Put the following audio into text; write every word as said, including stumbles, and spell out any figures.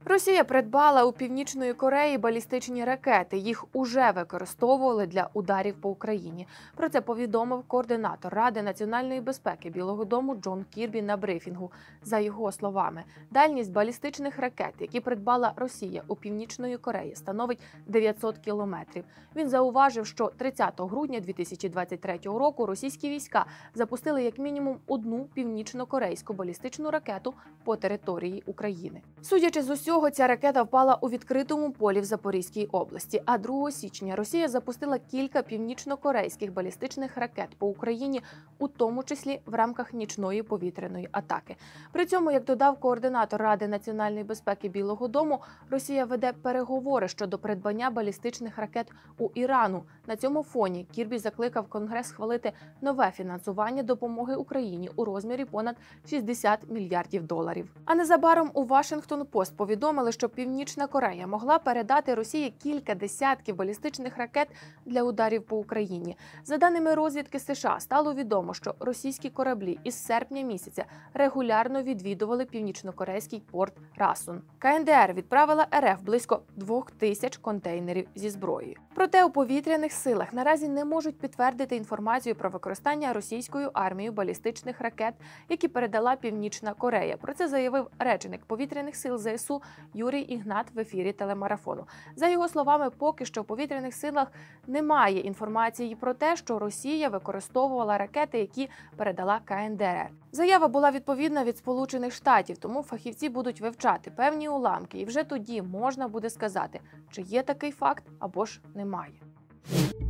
Росія придбала у Північної Кореї балістичні ракети. Їх уже використовували для ударів по Україні. Про це повідомив координатор Ради національної безпеки Білого дому Джон Кірбі на брифінгу. За його словами, дальність балістичних ракет, які придбала Росія у Північної Кореї, становить дев'ятсот кілометрів. Він зауважив, що тридцятого грудня дві тисячі двадцять третього року російські війська запустили як мінімум одну північно-корейську балістичну ракету по території України. Судячи з усього, ця ракета впала у відкритому полі в Запорізькій області, а другого січня Росія запустила кілька північно-корейських балістичних ракет по Україні, у тому числі в рамках нічної повітряної атаки. При цьому, як додав координатор Ради національної безпеки Білого дому, Росія веде переговори щодо придбання балістичних ракет у Ірану. На цьому фоні Кірбі закликав Конгрес схвалити нове фінансування допомоги Україні у розмірі понад шістдесят мільярдів доларів. А незабаром у Вашингтон-Пост повідомили, що Північна Корея могла передати Росії кілька десятків балістичних ракет для ударів по Україні. За даними розвідки США, стало відомо, що російські кораблі із серпня місяця регулярно відвідували північнокорейський порт Расун. КНДР відправила РФ близько двох тисяч контейнерів зі зброєю. Проте у повітряних силах наразі не можуть підтвердити інформацію про використання російською армією балістичних ракет, які передала Північна Корея. Про це заявив речник повітряних сил ЗСУ Юрій Ігнат в ефірі телемарафону. За його словами, поки що в повітряних силах немає інформації про те, що Росія використовувала ракети, які передала КНДР. Заява була відповідна від Сполучених Штатів, тому фахівці будуть вивчати певні уламки, і вже тоді можна буде сказати, чи є такий факт або ж немає.